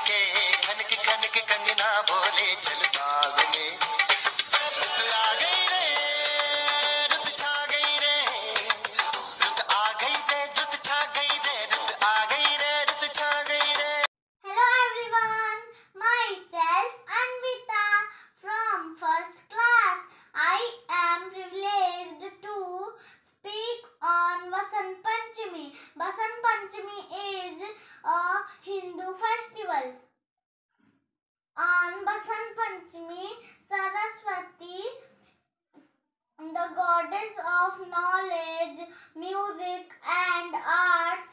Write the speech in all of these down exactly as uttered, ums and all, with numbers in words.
के खनक खनक कंगना बोले चल बाग में। रुत आ गई रे रुत छा गई रे, रुत आ गई रे रुत छा गई रे, रुत आ गई रे रुत छा गई रे। Hello everyone, myself Anvita from first class. I am privileged to speak on Vasant Panchami. Vasant Panchami is a Hindu festival. On Vasant Panchami, Saraswati, the goddess of knowledge, music and arts,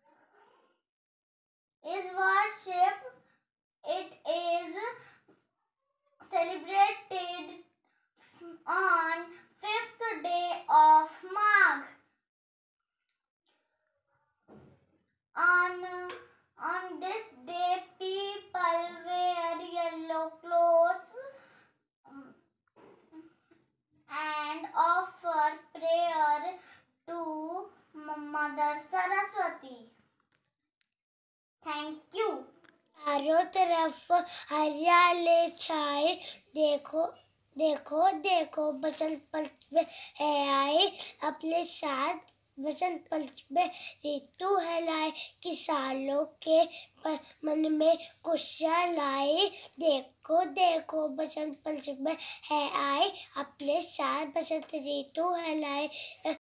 is worshipped. It is celebrated on fifth day of Magh. On, on this day, people wear yellow clothes and offer prayer to Mother Saraswati. Thank you. चारों तरफ हरियाली छाए, देखो देखो देखो बसंत पंचमी है आई, अपने साथ बसंत पंचमी ऋतु है लाए, किसानों के मन में खुशियाँ लाई। देखो देखो बसंत पंचमी है आई, अपने साथ बसंत ऋतु है लाए।